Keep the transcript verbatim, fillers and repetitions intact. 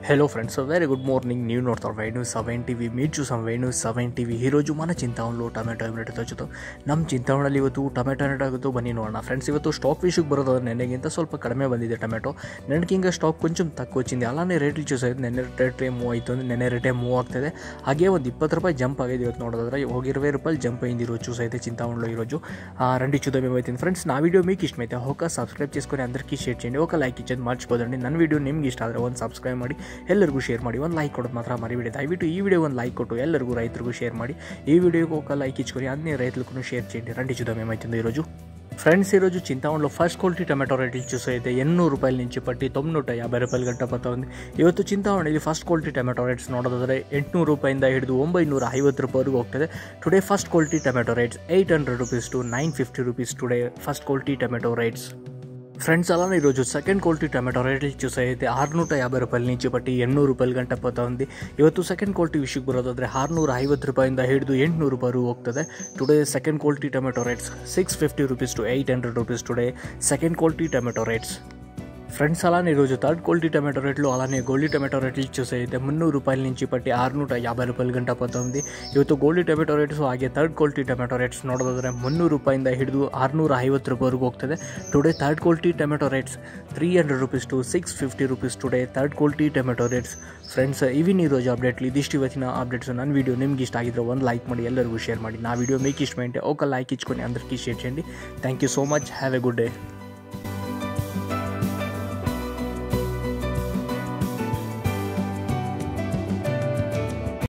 Hello friends, very good morning. New నోಡ್ತಾರೆ Venu seven TV meet some Venu seven TV ಈರೋಜು మన చింతామణిలో ಟೊಮೆಟೊ ರೇಟ್ ತೋಚುತ್ತು. ನಮ್ಮ చింతామణಿಯಲ್ಲಿ ಇವತ್ತು ಟೊಮೆಟೊ ರೇಟ್ ಆಗುತ್ತೋ ಬನ್ನಿ ನೋಡೋಣ ಫ್రెండ్స్. ಇವತ್ತು స్టాక్ విషయಕ್ಕೆ ಬರೋದಾದ್ರೆ ನೆನ್ನೆಗಿಂತ ಸ್ವಲ್ಪ ಕಡಿಮೆ ಬಂದಿದೆ టొమాటో. నెన్నకి ఇంకా స్టాక్ కొంచెం తక్కువ వచ్చింది. అలానే రేట్లు చూసాಯಿತು ನೆನ್ನೆ ರೇಟ್ ಮೂವ್ ಆಯಿತು ಅಂದರೆ ನೆನ್ನೆ ರೇಟೇ ಮೂವ್ ಆಗ್ತಿದೆ. ಹಾಗೆ ಒಂದು ಇಪ್ಪತ್ತು ರೂಪಾಯಿ జంప్ ಆಗಿದೆ ಇವತ್ತು ನೋಡೋದಾದ್ರೆ. ఒక ఇరవై రూపాయలు జంప్ అయింది ఈరోజు చూసైతే చింతామణిలో ఈరోజు. రండి చూద్దాం ఏమైతుంది ఫ్రెండ్స్. నా వీడియో మీకు ఇష్టమైతే ఒక సబ్స్క్రైబ్ చేసుకొని అందరికీ షేర్ చేయండి, ఒక లైక్ ఇచ్చేది మర్చిపోదండి. ನನ್ನ వీడియೋ ನಿಮ್ಗೆ ಇಷ್ಟ ಆದರೆ ಒಂದು ಸಬ್ಸ್ಕ್ರೈಬ್ ಮಾಡಿ, ಎಲ್ಲರಿಗೂ ಶೇರ್ ಮಾಡಿ, ಒಂದು ಲೈಕ್ ಕೊಡೋದು ಮಾತ್ರ ಮರಿಬೇಡಿ. ದಯವಿಟ್ಟು ಈ ವಿಡಿಯೋ ಒಂದು ಲೈಕ್ ಕೊಟ್ಟು ಎಲ್ಲರಿಗೂ ರೈತರಿಗೂ ಶೇರ್ ಮಾಡಿ. ఈ వీడియోకి ఒక లైక్ ఇచ్చుకొని అన్ని రైతులకు షేర్ చేయండి. రండి చూద్దాం ఏమైతుందో ఈరోజు ఫ్రెండ్స్. ఈరోజు చింతామణిలో ఫస్ట్ క్వాలిటీ టమాటో రేట్లు చూసైతే ఎన్నూరు రూపాయల నుంచి పట్టి తొమ్మిది నూట యాభై రూపాయలు ಗಂಟ ಬರ್ತಾ ఉంది. ಇವತ್ತು చింತಾಮಣಿಯಲ್ಲಿ ಫಸ್ಟ್ ಕ್ವಾಲಿಟಿ ಟೊಮೆಟೊ ರೇಟ್ಸ್ ನೋಡೋದಾದರೆ ಎಂಟುನೂರು ರೂಪಾಯಿಂದ ಹಿಡಿದು ಒಂಬೈನೂರ ಐವತ್ತು ರೂಪಾಯಿವರೆಗೂ ಹೋಗ್ತದೆ. Today first quality tomato rates eight hundred rupees to nine fifty rupees today first quality tomato rates friends. అలానే ఈరోజు సెకండ్ క్వాలిటీ టొమాటో రేట్లు చూసైతే ఆరునూట యాభై రూపాయల నుంచి బట్టి ఎన్నూరు రూపాయలు ಗಂಟ ಬರ್ತಾ ఉంది. ಇವತ್ತು ಸೆಕೆಂಡ್ ಕ್ವಾಲಿಟಿ ವಿಷಯಕ್ಕೆ ಬರೋದಾದರೆ ಆರುನೂರ ಐವತ್ತು ರೂಪಾಯಿಂದ ಹಿಡಿದು ಎಂಟುನೂರು ರೂಪಾಯಿ ಹೋಗ್ತದೆ. Today second quality tomato rates six fifty rupees to eight hundred rupees today second quality tomato rates friends. అలానే ఈరోజు థర్డ్ క్వాలిటీ టొమాటో రేట్లు అలానే గోల్డీ టొమాటో రేట్లు చూసైతే మున్నూరు రూపాయల నుంచి పట్టి ఆరునూట యాభై రూపాయలు ಗಂಟ ಬರ್ತಾ ఉంది. ಇವತ್ತು ಗೋಲ್ಡಿ ಟೊಮೆಟೊ ರೇಟ್ಸು ಹಾಗೆ ಥರ್ಡ್ ಕ್ವಾಲಿಟಿ ಟೊಮೆಟೊ ರೇಟ್ಸ್ ನೋಡೋದಾದರೆ ಮುನ್ನೂರು ರೂಪಾಯಿಂದ ಹಿಡಿದು ಆರುನೂರ ಐವತ್ತು ರೂಪಾಯಿವರೆಗೂ ಹೋಗ್ತದೆ. Today third quality tomato rates three hundred rupees to six fifty rupees today third quality tomato rates friends. ಇವಿನ ಈರೋಜು ಅಪ್ಡೇಟ್ಲಿ ಇದಿಷ್ಟು ಇವತ್ತಿನ ಅಪ್ಡೇಟ್ಸ್. ನನ್ನ వీడియో ನಿಮ್ಗೆ ಇಷ್ಟ ಆಗಿದ್ರೆ ಒಂದು ಲೈಕ್ ಮಾಡಿ, ಎಲ್ಲರಿಗೂ ಶೇರ್ ಮಾಡಿ. నా వీడియో మీకు ఇష్టమైతే ఒక లైక్ ఇచ్చుకొని అందరికీ షేర్ చేయండి. Thank you so much. Have a good day.